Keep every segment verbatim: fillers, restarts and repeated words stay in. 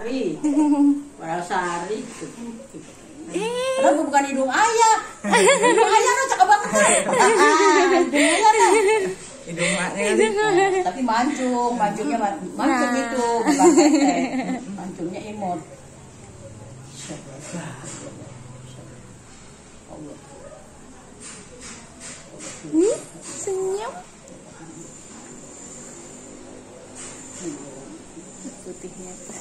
Sari. Parasari. Kenapa bukan hidung ayah? Hidung ayah lo cakep banget. Hidung ayah lo. Hidung maknya. Tapi mancung, mancungnya mancung itu, bukan tete. Mancungnya imut. Nih, senyum. Putihnya tuh.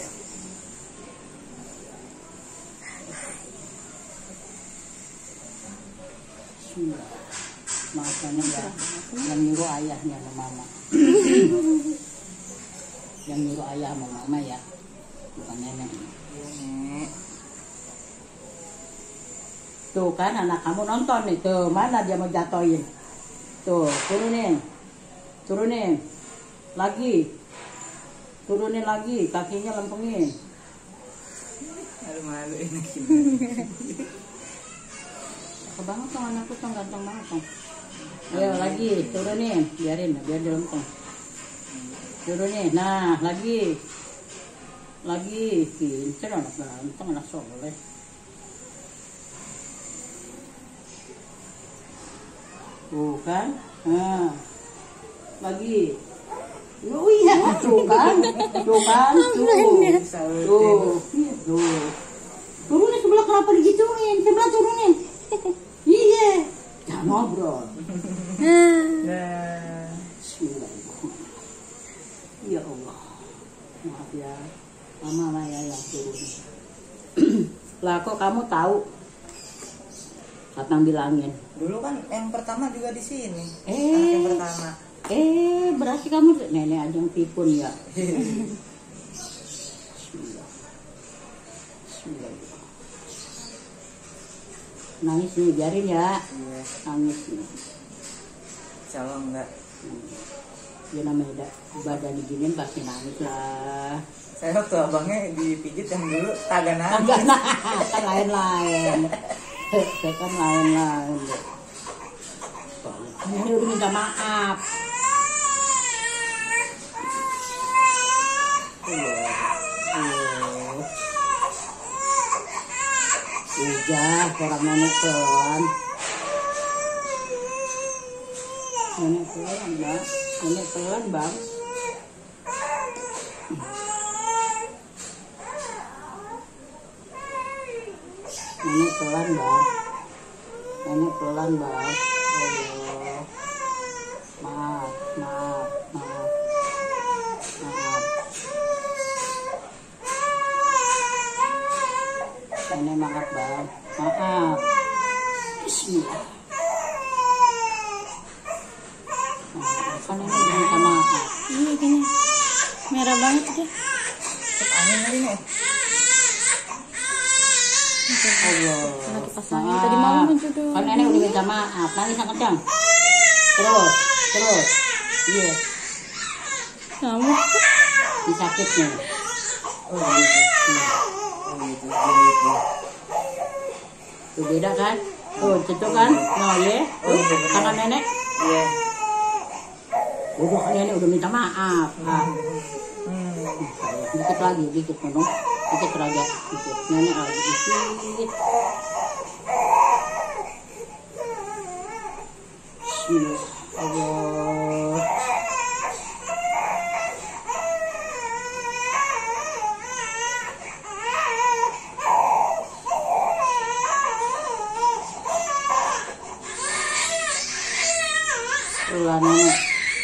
Makanya ya, yang nyuruh ayahnya sama mama. Yang nyuruh ayah sama mama ya, bukan nenek. Tuh kan anak kamu nonton nih, tuh mana dia mau jatoin. Tuh, turunin. Turunin. Lagi. Turunin lagi, kakinya lempengin. Malu-malu ini. Kebanget tuh anakku tuh ganteng banget tuh. Ayo lagi, turunin, biarin, biar dia lempeng. Turunin, nah lagi. Lagi, pincer anak ganteng, anak soleh. Tuh kan, nah, lagi. Oh iya, tuh kan, tuh kan, tuh, tuh, tuh. Turunin sebelah, kenapa digituin? Sebelah turunin. Iya, jangan ngobrol. Nah, Bismillahirrahmanirrahim. Ya Allah, maaf ya, mama lah ya yang turun. Lah kok kamu tahu? Katang bilangin. dulu kan yang pertama juga di sini. Eh. Anak yang pertama. Eh, berarti kamu nenek aja yang tipun ya. Bismillah. Bismillah. Nangis nih, biarin ya. Iya. Nangis nih. Insya Allah enggak. Ya namanya badan diginin pasti nangis lah. Saya waktu abangnya dipijit yang dulu kagak nangis. Enggak, nah, kan lain-lain. Kan lain-lain. Ini udah minta maaf. Oh. Udah, orang nenek pelan. Nenek pelan, bang. Nenek pelan, bang. Nenek pelan, bang. Nenek pelan, bang. Oh, maaf, maaf, maaf, maaf. Nenek maaf, bang. Maaf. Bismillah. Nah, kan nenek udah minta maaf. Iya gini. Merah banget deh. Terus angin lagi nih. Allah. Lagi pasangin tadi malam aja dong. Kan nenek udah minta maaf. Nangis yang kencang. Terus, terus. Iya. Kamu Ini sakitnya. Oh gitu. Oh gitu. Gitu. Tuh beda kan? Tuh, itu kan? Nah, ya. Tuh, tangan nenek. Iya. Udah kan nenek udah minta maaf. Ah. Hmm. Dikit lagi, dikit penuh. Dikit lagi, dikit. Nenek lagi dikit. Bismillah. Allah. Pelan nenek.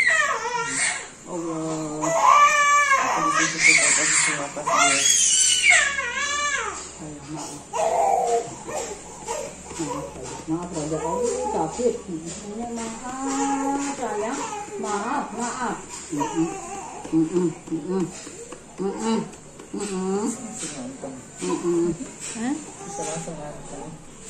Allah. Aku di situ tuh kalau posisi napas dia. Sayang, maaf. Maaf, maaf Raja kamu sakit. Ini maaf sayang. Maaf, maaf. Mm-mm. Mm-mm. Mm-mm. Mm-mm. Mm-mm. Langsung nonton. Mm-mm. Hah? Bisa langsung nonton.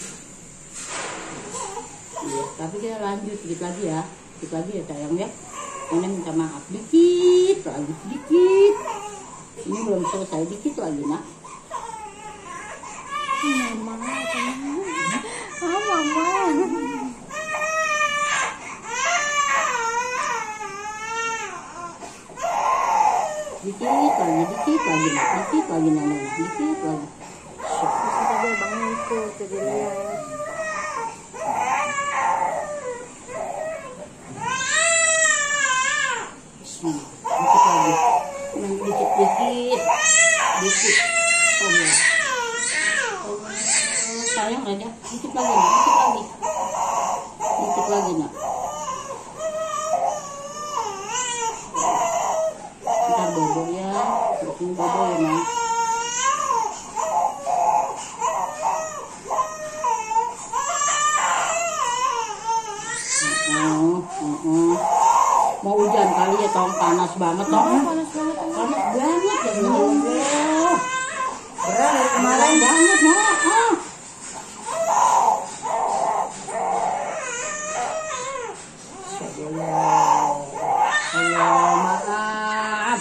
Iya, tapi kita lanjut sedikit lagi ya. Sedikit lagi ya sayang ya. Nenek minta maaf dikit lagi, dikit. Ini belum selesai, dikit lagi nak. Mama, ah mama. Dikit dikit lagi, dikit lagi, nak. Dikit lagi, nenek, dikit lagi. Bisa dia bangun ikut, jadi lihat. Bismillah. Dikit lagi, Neng, dikit, dikit, dikit. Oh, boleh. Oh, sayang Raja, dikit lagi, nak. Dikit lagi, dikit lagi, nak. Ntar bobo ya, terus ini bobo ya, nak. Oh, oh, oh. Mau hujan kali ya, tong panas banget, tong. Panas banget. Panas banget ya, Allah. Berat dari Kemarin kemarin. banget, nak. Ah. Allah, maaf.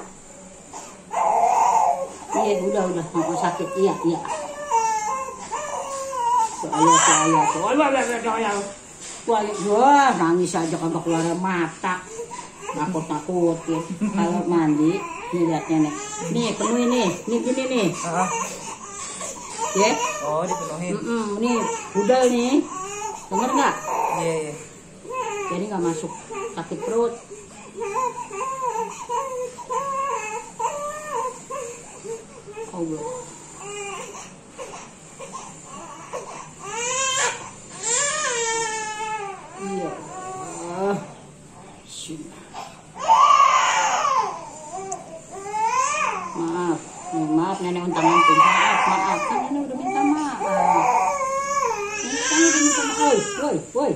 Iya, udah, udah. Mau sakit, iya, iya. Soalnya, soalnya, soalnya, soalnya. Wah, wah, nangis aja kagak keluar mata. Nakut-nakutin. Kalau mandi, nih lihatnya nih. Nih, penuhin nih. Nih, gini nih. Ah, Ya. oh dipenuhin. Mm-mm, nih, budal nih. Denger nggak? Iya, iya. Jadi nggak masuk sakit perut. Allah. Iya. Sudah. Maaf, nih, maaf nenek untang-untung. Maaf, maaf. Kan nenek udah minta maaf. Nenek kan udah minta maaf. Woi, woi, woi.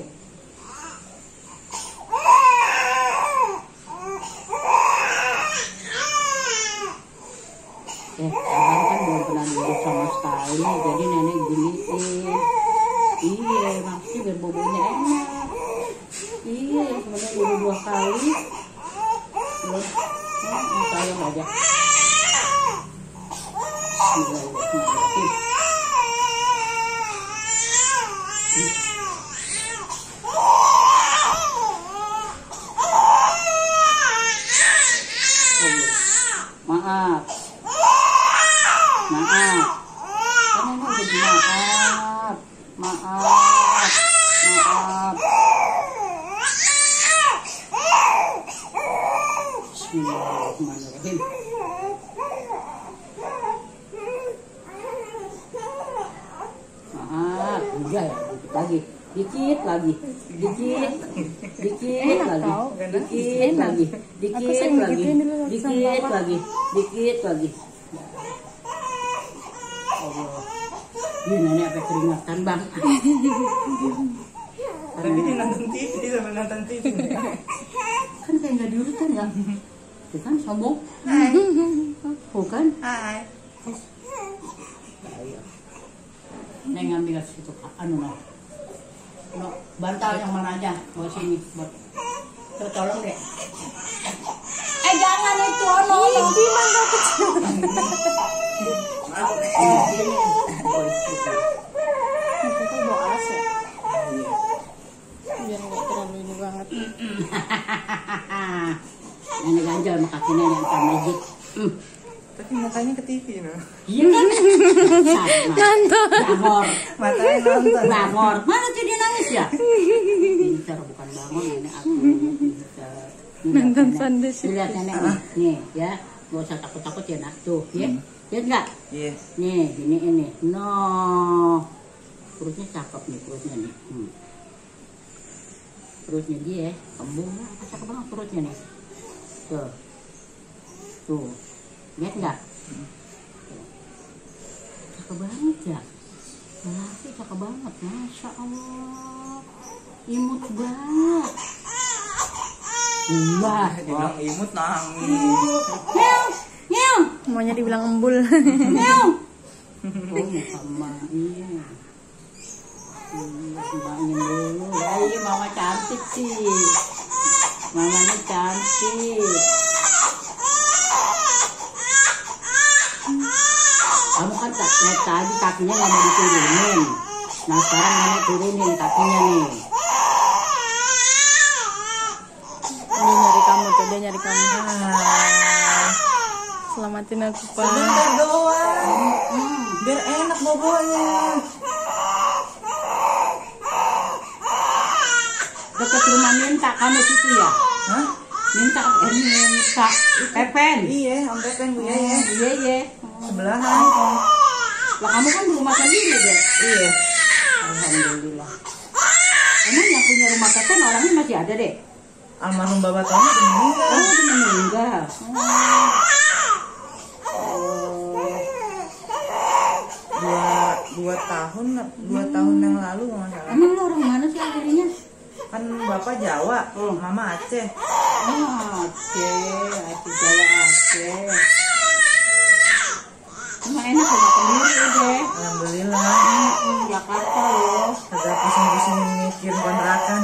Eh, abang kan belum pernah diurut sama sekali, jadi nenek giniin. Iya, maksudnya biar bobonya enak. Iya, sebenarnya udah dua kali. Terus, nah, sayang aja. Bismillahirrahmanirrahim. Maaf. Maaf. Kan ini udah maaf. Maaf. Maaf. Bismillahirrahmanirrahim. Maaf, udah ya, dikit lagi. Dikit lagi. Dikit. Dikit lagi. Dikit lagi. Dikit lagi. Dikit lagi. Dikit lagi. Allah. Ini nenek apa keringatan, Bang? Tapi dia nonton T V sambil nonton T V. Kan kayak nggak diurutan ya? Itu kan sombong. Hai. Bukan? Hai. Ayo. Neng ambil ke situ. Anu no. No, bantal yang mana aja? Bawa sini buat. Tuh, tolong deh. Eh jangan itu, ono ono. Gimana kecil? Oh, ini. Oh, itu. Kita bawa alas ya. Biar nggak terlalu ini banget. Nenek ganjal sama kaki nenek bukan magic. Hmm. Tapi matanya ke T V no. Iya kan? Nonton. Bangor. Matanya nonton. Bangor. Mana tuh dia nangis ya? Pintar bukan bangun nenek aku. Pintar. Nonton Sunday Show. Lihat nenek nih. Nih ya. Gak usah takut-takut ya nak. Tuh ya. Lihat nggak? Iya. Nih ini ini. No. Perutnya cakep nih perutnya nih. Hmm. Perutnya dia kembung lah. Cakep banget perutnya nih. Tuh. Tuh. Lihat nggak? Cakep banget ya. Laki cakep banget. Masya Allah. Imut banget. Wah. Dibilang imut nangis. Nyong. Nyong. Semuanya dibilang embul. Nyong. Oh, sama. Iya. Mbaknya dulu. Ya, iya mama cantik sih. Mamanya cantik. Kamu kan tak naik tadi kakinya nggak mau diturunin. Nah sekarang nenek turunin kakinya nih. Dia nyari kamu tuh, dia nyari kamu. Hai. Maafin aku, Pak. Sebentar doang. Hmm. Biar enak bobonya. Dekat rumah minta kamu situ ya? Hah? Minta, eh, minta Pepen. Iya, Om Pepen Bu ya. Iya, iya. Sebelahan. Lah kamu kan rumah sendiri deh. Iya. Alhamdulillah. Emang yang punya rumah Pepen orangnya masih ada deh? Almarhum Bapak Tony udah meninggal. Oh, udah meninggal. Oh. Dua, dua tahun, dua tahun yang lalu nggak salah. Emang lu orang mana sih akhirnya? Kan Bapak Jawa, Oh. Mama Aceh. Oh, Aceh, Aceh Jawa Aceh. Emang enak rumah sendiri deh. Alhamdulillah. Hmm, Jakarta loh. Kagak pusing-pusing mikir kontrakan.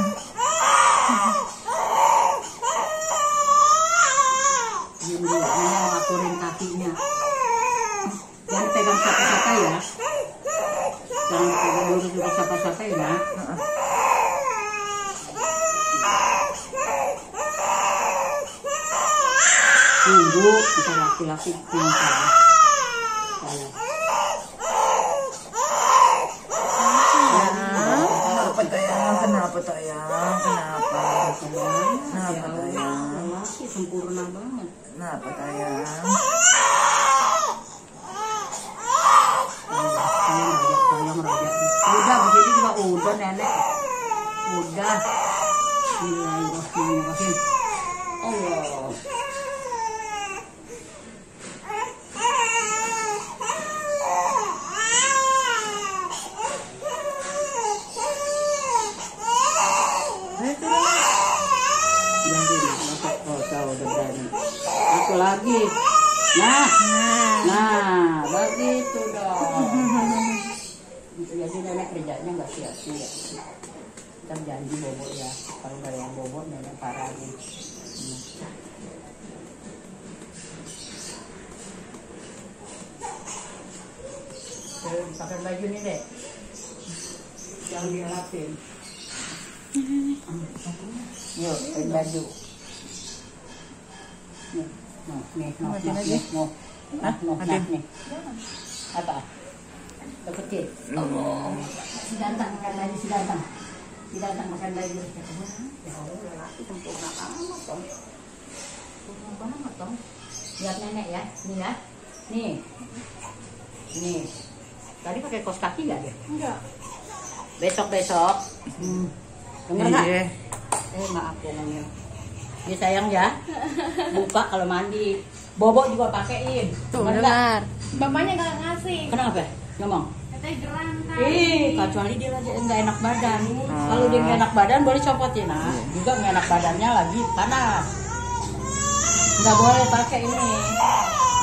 Diam dulu, ini ngakurin kakinya. Jangan pegang siapa-siapa ya. Jangan pegang dulu juga siapa-siapa ya. Heeh. Tunggu, kita laki-laki yang salah. Salah. Kenapa tayang? Kenapa tayang? Kenapa? Kenapa tayang? Laki sempurna banget. Kenapa tayang? Sayang raja, sayang raja. Udah begini juga udah nenek. Udah. Bismillahirrahmanirrahim. Allah. Ayo turun. Jadi, masa oh, tahu udah berani. Satu lagi. Nah, nah, begitu dong. Jadi nenek kerjanya nggak sia-sia. Kita janji bobo ya. Kalau nggak ada yang bobo, nenek parahin. Hmm. Tuh, pakai baju nih deh. Jangan diharapin. Yuk, pakai baju. Nih, noh, nih, noh, Matiin noh, aja. nih, noh. Nah, noh, nah, Matiin. nih. Apa? Deketin. Oh, si ganteng makan baju, si ganteng. Si ganteng makan baju. Ya Allah, lelaki sempurna banget, Tom. Sempurna banget, Tom. Lihat nenek ya, nih ya. Nih. Nih. Tadi pakai kaos kaki nggak dia? Enggak. Besok-besok. Hmm. Dengar nggak? Iya. Eh maaf ngomongnya. Ya sayang ya. Buka kalau mandi. Bobo juga pakein. Tuh, Dengar nggak? dengar. Bapaknya nggak ngasih, Kenapa? Ngomong. katanya gerang kan. Ih, kecuali dia lagi nggak enak badan. Kalau dia nggak enak badan boleh copotin. Nah, juga nggak enak badannya lagi panas. Nggak boleh pakai ini.